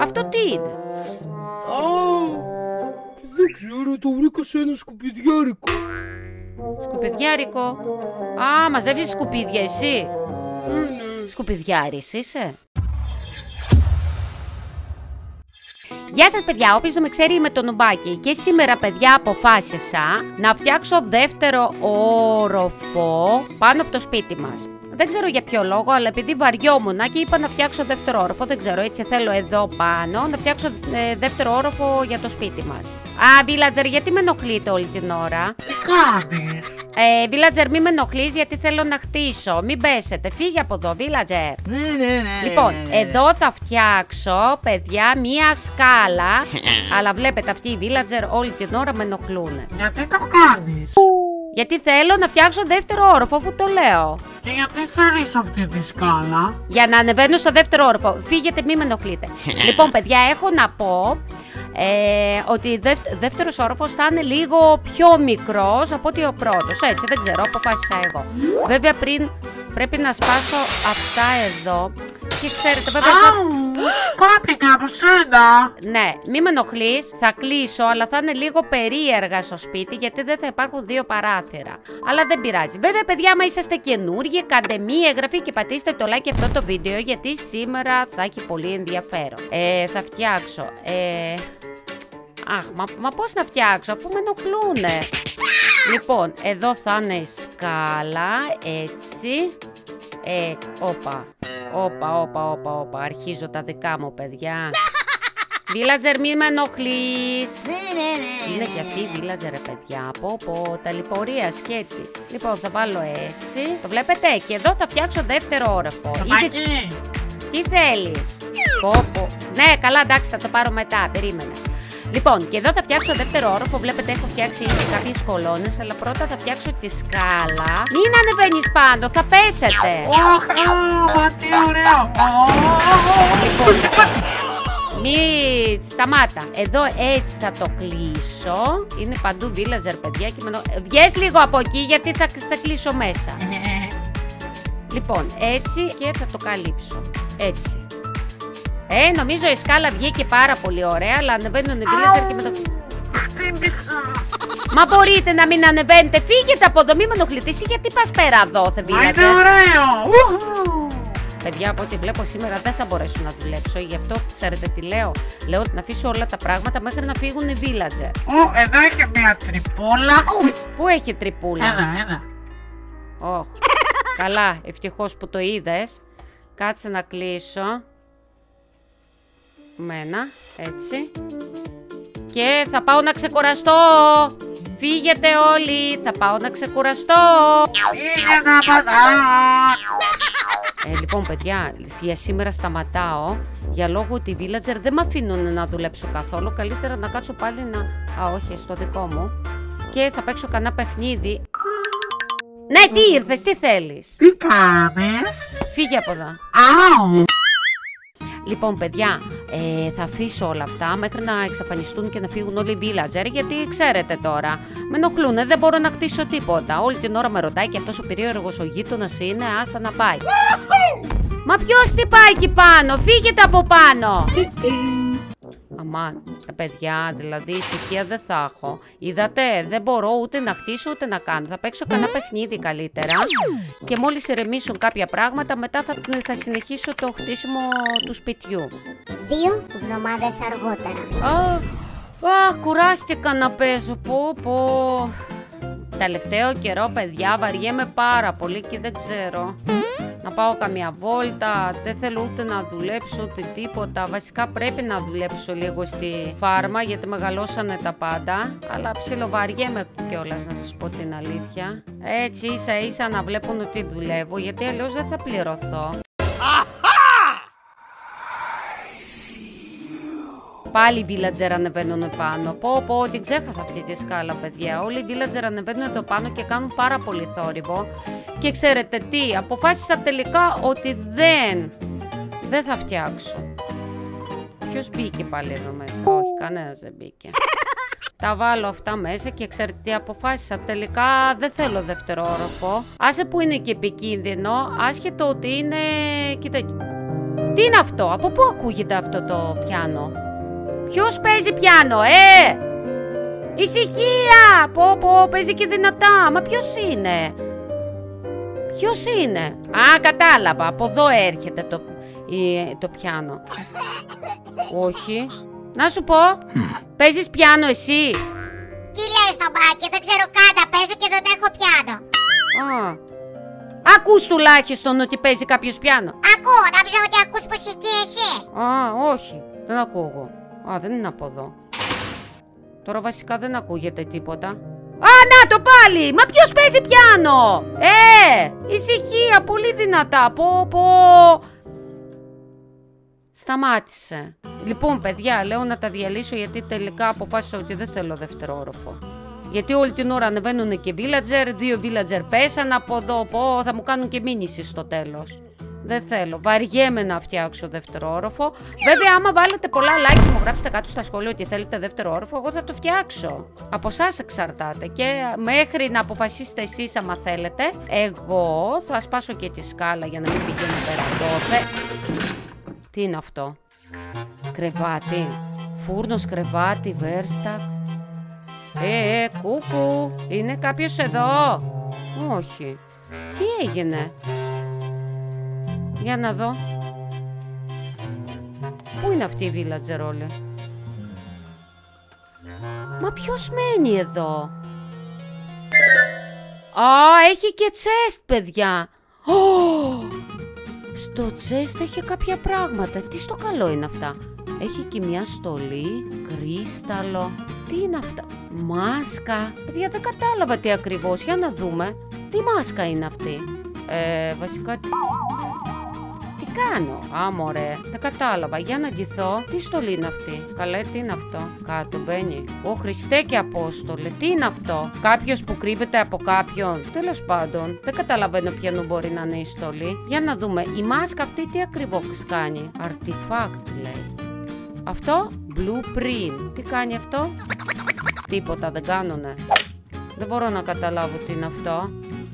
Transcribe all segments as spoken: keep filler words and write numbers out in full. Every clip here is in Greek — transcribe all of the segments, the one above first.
Αυτό τι είναι? Α, δεν ξέρω, το βρήκα σε ένα σκουπιδιάρικο. Σκουπιδιάρικο. Α, μαζεύεις σκουπίδια εσύ? Ε, ναι. Σκουπιδιάρης είσαι? Γεια σας παιδιά, όποιος δεν με ξέρει είμαι το Νουμπάκι και σήμερα παιδιά αποφάσισα να φτιάξω δεύτερο όροφο πάνω από το σπίτι μας. Δεν ξέρω για ποιο λόγο, αλλά επειδή βαριόμουνα και είπα να φτιάξω δεύτερο όροφο, δεν ξέρω, έτσι θέλω εδώ πάνω να φτιάξω ε, δεύτερο όροφο για το σπίτι μας. Α, Villager, γιατί με ενοχλείτε όλη την ώρα? Τι κάνεις? Ε, Villager, μην με ενοχλείς γιατί θέλω να χτίσω. Μην πέσετε, φύγε από εδώ, Villager. Ναι, ναι, ναι. Λοιπόν, ναι, ναι. εδώ θα φτιάξω, παιδιά, μία σκάλα. Αλλά βλέπετε, αυτοί οι Villager όλη την ώρα με ενοχλούν. Γιατί το κάνεις? Γιατί θέλω να φτιάξω δεύτερο όροφο, αφού το λέω. Και γιατί θέλεις αυτή τη σκάλα? Για να ανεβαίνω στο δεύτερο όροφο. Φύγετε, μην με ενοχλείτε. Λοιπόν, παιδιά, έχω να πω ε, ότι ο δεύτερος όροφος θα είναι λίγο πιο μικρός από ότι ο πρώτος. Έτσι, δεν ξέρω, αποφάσισα εγώ. Βέβαια, πριν πρέπει να σπάσω αυτά εδώ. Και ξέρετε, βέβαια. Αου, σκάπηκα από σένα. Ναι, μη με ενοχλείς, θα κλείσω, αλλά θα είναι λίγο περίεργα στο σπίτι γιατί δεν θα υπάρχουν δύο παράθυρα. Αλλά δεν πειράζει. Βέβαια, παιδιά, άμα είσαστε καινούργοι, κάντε μία εγγραφή και πατήστε το like αυτό το βίντεο γιατί σήμερα θα έχει πολύ ενδιαφέρον. Ε, θα φτιάξω. Ε... Αχ, μα, μα πώς να φτιάξω αφού με ενοχλούνε. Λοιπόν, εδώ θα είναι σκάλα, έτσι. Ε, όπα. Όπα, όπα, όπα, όπα. Αρχίζω τα δικά μου, παιδιά. Villager, μην με ενοχλείς. Είναι και αυτή η Villager, παιδιά. Πω, πω, ταλαιπωρία, σκέτη. Λοιπόν, θα βάλω έτσι. Το βλέπετε? Και εδώ θα φτιάξω δεύτερο όροφο. Ήδη... Τι θέλεις? Πω, πω. Ναι, καλά, εντάξει, θα το πάρω μετά. Περίμενε. Λοιπόν, και εδώ θα φτιάξω δεύτερο όροφο. Βλέπετε, έχω φτιάξει κάποιες κολόνες. Αλλά πρώτα θα φτιάξω τη σκάλα. Μην ανεβαίνεις πάνω, θα πέσετε. Ωχ, μα τι ωραίο. Λοιπόν, μη σταμάτα. Εδώ έτσι θα το κλείσω. Είναι παντού Villager, παιδιά. Και με... Βγες λίγο από εκεί γιατί θα, θα κλείσω μέσα. Λοιπόν, έτσι και θα το καλύψω. Έτσι. Ε, νομίζω η σκάλα βγήκε πάρα πολύ ωραία, αλλά ανεβαίνουν οι Villager και με το... Χτύπησα. Μα μπορείτε να μην ανεβαίνετε, φύγετε από εδώ, μην με ενοχλείτε. Εσύ γιατί πας πέρα εδώ, θε Villager? Είναι ωραίο. Παιδιά, από ό,τι βλέπω σήμερα δεν θα μπορέσω να δουλέψω, γι' αυτό ξέρετε τι λέω? Λέω να αφήσω όλα τα πράγματα μέχρι να φύγουν οι Villager. Ω, εδώ έχει μια τρυπούλα. Πού έχει τρυπούλα? Ένα, ένα. Ωχ, καλά, ευτυχώς που το είδες. Κάτσε να κλείσω. Μένα, έτσι. Και θα πάω να ξεκουραστώ. Φύγετε όλοι, θα πάω να ξεκουραστώ. Πήγε να πατά. Ε, λοιπόν, παιδιά, για σήμερα σταματάω. Για λόγω ότι οι Villager δεν με αφήνουν να δουλέψω καθόλου. Καλύτερα να κάτσω πάλι να... Α, όχι, στο δικό μου. Και θα παίξω κανένα παιχνίδι. Ναι, τι ήρθες, τι θέλεις? Τι κάνεις? Φύγε από εδώ. Αου. Λοιπόν, παιδιά, ε, θα αφήσω όλα αυτά μέχρι να εξαφανιστούν και να φύγουν όλοι οι Villager. Γιατί ξέρετε τώρα, με ενοχλούνε, δεν μπορώ να χτίσω τίποτα. Όλη την ώρα με ρωτάει και αυτός ο περίεργος ο γείτονας είναι, άστα να πάει. Μα ποιος χτυπάει εκεί πάνω, φύγετε από πάνω! Αμάν, παιδιά, δηλαδή ησυχία δεν θα έχω. Είδατε, δεν μπορώ ούτε να χτίσω ούτε να κάνω. Θα παίξω κανένα παιχνίδι καλύτερα. Και μόλις ηρεμήσουν κάποια πράγματα, μετά θα, θα συνεχίσω το χτίσιμο του σπιτιού. Δύο εβδομάδες αργότερα. Α, α, κουράστηκα να παίζω. Πω, πω. Τελευταίο καιρό, παιδιά, βαριέμαι πάρα πολύ και δεν ξέρω. Να πάω καμιά βόλτα, δεν θέλω ούτε να δουλέψω ούτε τίποτα. Βασικά πρέπει να δουλέψω λίγο στη φάρμα γιατί μεγαλώσανε τα πάντα. Αλλά ψιλοβαριέμαι κιόλας, να σας πω την αλήθεια. Έτσι ίσα ίσα να βλέπουν ότι δουλεύω, γιατί αλλιώς δεν θα πληρωθώ. Πάλι οι Villager ανεβαίνουν πάνω. Πω πω, την ξέχασα αυτή τη σκάλα, παιδιά. Όλοι οι Villager ανεβαίνουν εδώ πάνω και κάνουν πάρα πολύ θόρυβο. Και ξέρετε τι, αποφάσισα τελικά ότι δεν, δεν θα φτιάξω. Ποιος μπήκε πάλι εδώ μέσα? Όχι, κανένας δεν μπήκε. Τα βάλω αυτά μέσα και ξέρετε τι αποφάσισα? Τελικά δεν θέλω δεύτερο όροφο. Άσε που είναι και επικίνδυνο, άσχετο ότι είναι... Κοίτα... Τι είναι αυτό, από πού ακούγεται αυτό το πιάνο? Ποιος παίζει πιάνο, ε! Ησυχία! Πω πω, παίζει και δυνατά. Μα ποιος είναι? Ποιος είναι? Α, κατάλαβα, από εδώ έρχεται το, η, το πιάνο. Όχι. Να σου πω, παίζεις πιάνο εσύ? Τι λες το μπάκι, δεν ξέρω καν, παίζω και δεν έχω πιάνο. Α. Ακούς τουλάχιστον ότι παίζει κάποιος πιάνο? Ακούω, νόμιζα ότι ακούς μουσική εσύ. Α, όχι, δεν ακούω. Α, δεν είναι από εδώ. Τώρα βασικά δεν ακούγεται τίποτα. Α, να το πάλι! Μα ποιος παίζει πιάνο? Ε, ησυχία, πολύ δυνατά. Πω, πω. Σταμάτησε. Λοιπόν, παιδιά, λέω να τα διαλύσω γιατί τελικά αποφάσισα ότι δεν θέλω δεύτερο όροφο. Γιατί όλη την ώρα ανεβαίνουν και villager, δύο villager πέσαν από εδώ, πω, θα μου κάνουν και μήνυση στο τέλος. Δεν θέλω, βαριέμαι να φτιάξω δεύτερο όροφο. Βέβαια, άμα βάλετε πολλά like και μου γράψετε κάτω στα σχόλια ότι θέλετε δεύτερο όροφο, εγώ θα το φτιάξω. Από εσάς εξαρτάται και μέχρι να αποφασίσετε εσείς άμα θέλετε, εγώ θα σπάσω και τη σκάλα για να μην πηγαίνω πέρα δόθε. Τι είναι αυτό? Κρεβάτι, φούρνος, κρεβάτι, βέρστακ. Ε, ε, κούκου, είναι κάποιος εδώ? Όχι. Τι έγινε? Για να δω. Πού είναι αυτή η villager όλη? Μα ποιος μένει εδώ? Α, έχει και chest, παιδιά. Oh! Στο chest έχει κάποια πράγματα. Τι στο καλό είναι αυτά? Έχει και μια στολή, κρίσταλο. Τι είναι αυτά? Μάσκα. Παιδιά, δεν κατάλαβα τι ακριβώς. Για να δούμε. Τι μάσκα είναι αυτή? Ε, βασικά... Τι κάνω? Α, μωρέ. Δεν κατάλαβα. Για να ντυθώ. Τι στολή είναι αυτή? Καλέ, τι είναι αυτό? Κάτω μπαίνει. Ω, Χριστέ και Απόστολε. Τι είναι αυτό? Κάποιος που κρύβεται από κάποιον? Τέλος πάντων. Δεν καταλαβαίνω ποιανού μπορεί να είναι η στολή. Για να δούμε. Η μάσκα αυτή τι ακριβώς κάνει? Artifact λέει. Αυτό? Blueprint. Τι κάνει αυτό? Τίποτα δεν κάνουνε. Δεν μπορώ να καταλάβω τι είναι αυτό.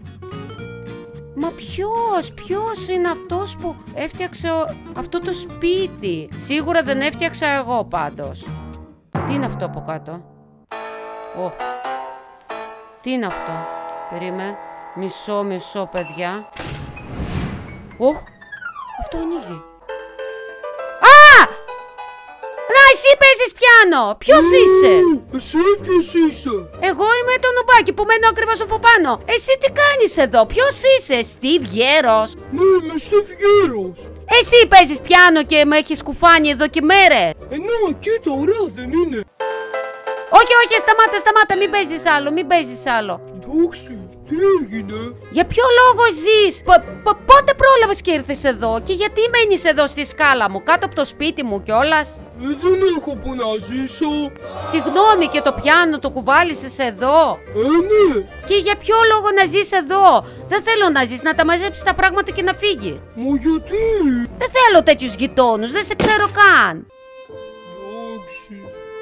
Μα ποιος, ποιος είναι αυτός που έφτιαξε ο... αυτό το σπίτι? Σίγουρα δεν έφτιαξα εγώ πάντως. Τι είναι αυτό από κάτω? Ωχ. Τι είναι αυτό? Περίμενε. Μισό, μισό, παιδιά. Ωχ. Αυτό ανοίγει. Α! Να, εσύ παίζεις πιάνο! Ποιος είσαι? Εσύ ποιος είσαι? Εγώ είμαι το νουμπάκι που μένω ακριβώς από πάνω. Εσύ τι κάνεις εδώ? Ποιος είσαι? Στιβ Γέρος? Ναι, είμαι Στιβ Γέρος. Εσύ παίζεις πιάνο και με έχεις κουφάνει εδώ και μέρες. Ε, να, κοίτα, ωραία δεν είναι? Όχι, όχι, σταμάτα, σταμάτα, μην παίζεις άλλο, μην παίζεις άλλο. Εντάξει, τι έγινε? Για ποιο λόγο ζεις? Π, π, πότε πρόλαβες και ήρθες εδώ? Και γιατί μένεις εδώ στη σκάλα μου, κάτω από το σπίτι μου κιόλας? Ε, δεν έχω που να ζήσω. Συγγνώμη, και το πιάνο το κουβάλισες εδώ? Ε, ναι. Και για ποιο λόγο να ζεις εδώ? Δεν θέλω να ζεις, να τα μαζέψεις τα πράγματα και να φύγεις. Μα γιατί? Δεν θέλω τέτοιους γειτόνους, δεν σε ξέρω καν. Εντάξει.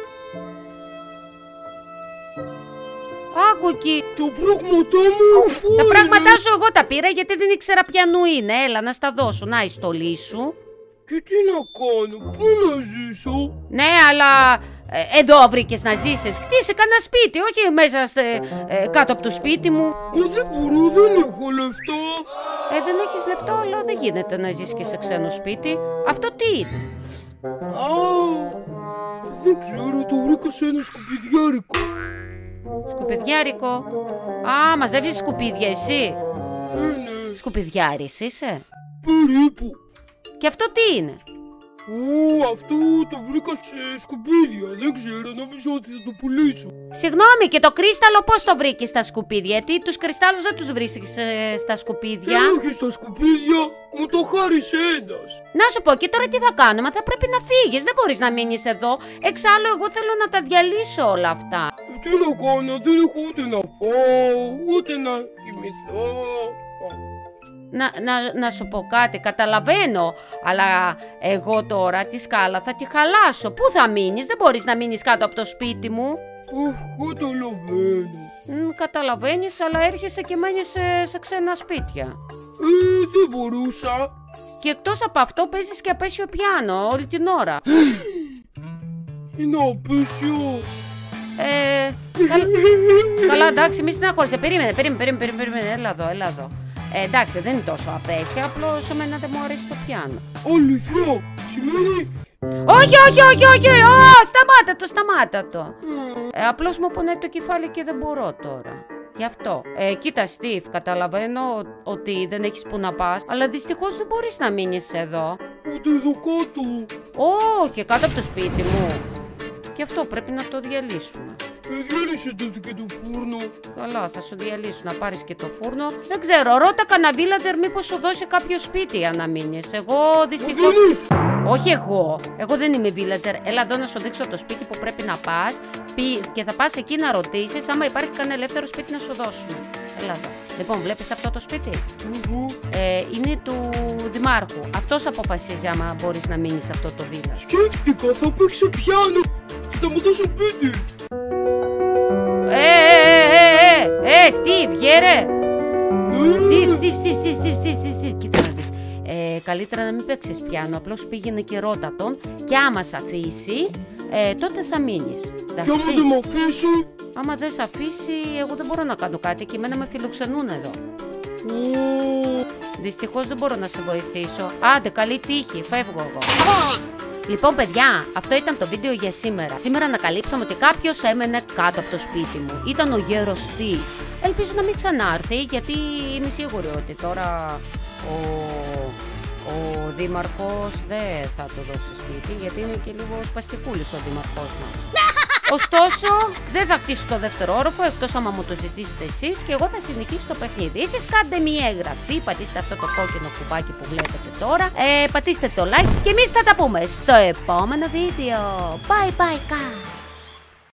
Άκου εκεί. Τα πράγματά μου πού Τα είναι? πράγματά σου εγώ τα πήρα γιατί δεν ήξερα ποιανού είναι. Έλα να στα δώσω. Να η στολή σου. Και τι να κάνω, πού να ζήσω? Ναι, αλλά ε, εδώ βρήκες να ζήσεις. Χτίσε κανένα σπίτι, όχι μέσα στε, ε, κάτω από το σπίτι μου. Μα δεν μπορώ, δεν έχω λεφτά. Ε, δεν έχεις λεφτά, αλλά δεν γίνεται να ζεις και σε ξένο σπίτι. Αυτό τι είναι? Α, δεν ξέρω, το βρήκα σε ένα σκουπιδιάρικο. Σκουπιδιάρικο. Α, μαζεύεις σκουπίδια εσύ? Ε, ναι. Σκουπιδιάρης είσαι? Περίπου. Και αυτό τι είναι? Ω, αυτό το βρήκα σε σκουπίδια. Δεν ξέρω, νομίζω ότι θα το πουλήσω. Συγγνώμη, και το κρίσταλο πώς το βρήκες στα σκουπίδια? Γιατί τους κρυστάλλους δεν τους βρίσκεις ε, στα σκουπίδια. Ε, όχι στα σκουπίδια, μου το χάρισε ένας. Να σου πω, και τώρα τι θα κάνουμε? Θα πρέπει να φύγεις, δεν μπορείς να μείνεις εδώ. Εξάλλου εγώ θέλω να τα διαλύσω όλα αυτά. Ε, τι να κάνω, δεν έχω ούτε να πάω, ούτε να κοιμηθώ. Να, να, να σου πω κάτι, καταλαβαίνω, αλλά εγώ τώρα τη σκάλα θα τη χαλάσω. Πού θα μείνεις? Δεν μπορείς να μείνεις κάτω από το σπίτι μου. Αχ, καταλαβαίνω. Μ, καταλαβαίνεις, αλλά έρχεσαι και μένεις σε, σε ξένα σπίτια. Ε, δεν μπορούσα. Και εκτός από αυτό παίζεις και απέσιο πιάνο όλη την ώρα. Είναι απέσιο. Ε, καλ... Καλά, εντάξει, μη στεναχώρησε. Περίμενε, περίμενε, περίμενε, περίμενε. Έλα εδώ, έλα εδώ. Ε, εντάξει, δεν είναι τόσο απέσια, απλώς εμένα δεν μου αρέσει το πιάνο. Αλήθεια, σημαίνει... Όχι, όχι, όχι, όχι, Ω, σταμάτα το, σταμάτα το. Ε, απλώς μου πονάει το κεφάλι και δεν μπορώ τώρα. Γι' αυτό. Ε, κοίτα, Στίβ, καταλαβαίνω ότι δεν έχεις που να πας, αλλά δυστυχώς δεν μπορείς να μείνεις εδώ. Ούτε εδώ κάτω. Όχι, κάτω από το σπίτι μου. Γι' αυτό πρέπει να το διαλύσουμε. Ε, διάλυσε τότε και το φούρνο. Καλά, θα σου διαλύσω να πάρεις και το φούρνο. Δεν ξέρω, ρώτα κανένα villager μήπως σου δώσει κάποιο σπίτι για να μείνεις. Εγώ δυστυχώς... Όχι εγώ. Εγώ δεν είμαι villager. Έλα εδώ να σου δείξω το σπίτι που πρέπει να πας. Και θα πας εκεί να ρωτήσεις άμα υπάρχει κανένα ελεύθερο σπίτι να σου δώσουν. Έλα εδώ. Λοιπόν, βλέπεις αυτό το σπίτι. Ε, είναι του δημάρχου. Αυτός αποφασίζει άμα μπορείς να μείνεις σε αυτό το village. Σκέφτηκα, θα παίξω πιάνο και θα μου δώσω σπίτι. Ε, ε, ε, ε, ε, Στίβ, γέρε. Στίβ, Στίβ, Στίβ, Στίβ, Στίβ, Στίβ, Στίβ, κοίτα να δεις. Ε, καλύτερα να μην παίξεις πιάνο, απλώς πήγαινε και ρώτα τον και άμα σ' αφήσει, ε, τότε θα μείνεις. Και άμα δεν με αφήσει. Άμα δεν σ' αφήσει, εγώ δεν μπορώ να κάνω κάτι και εμένα με φιλοξενούν εδώ. Oh. Δυστυχώς δεν μπορώ να σε βοηθήσω. Άντε, καλή τύχη, φεύγω εγώ. Λοιπόν, παιδιά, αυτό ήταν το βίντεο για σήμερα. Σήμερα ανακαλύψαμε ότι κάποιος έμενε κάτω από το σπίτι μου. Ήταν ο γέρος Στίβ. Ελπίζω να μην ξανάρθει, γιατί είμαι σίγουρη ότι τώρα ο, ο δήμαρχος δεν θα του δώσει σπίτι, γιατί είναι και λίγο σπαστικούλης ο δήμαρχός μας. Ωστόσο, δεν θα χτίσω το δεύτερο όροφο, εκτός άμα μου το ζητήσετε εσείς, και εγώ θα συνεχίσω το παιχνίδι. Εσείς κάντε μία εγγραφή, πατήστε αυτό το κόκκινο κουμπάκι που βλέπετε τώρα, ε, πατήστε το like και εμείς θα τα πούμε στο επόμενο βίντεο. Bye bye, guys!